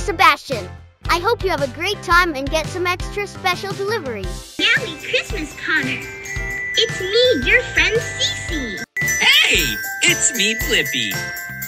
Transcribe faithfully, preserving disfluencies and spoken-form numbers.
Sebastian. I hope you have a great time and get some extra special deliveries. Merry Christmas, Connor. It's me, your friend Cece. Hey, it's me, Blippi.